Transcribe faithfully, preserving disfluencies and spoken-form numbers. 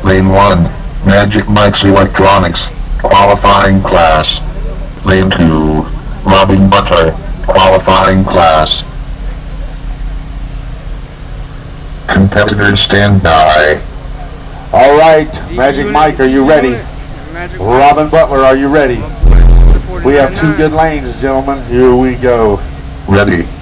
Lane one, Magic Mike's Electronics, qualifying class. Lane two, Robin Butler, qualifying class. Competitors stand by. All right, Magic Mike, are you ready? Robin Butler, are you ready? We have two good lanes, gentlemen. Here we go. Ready.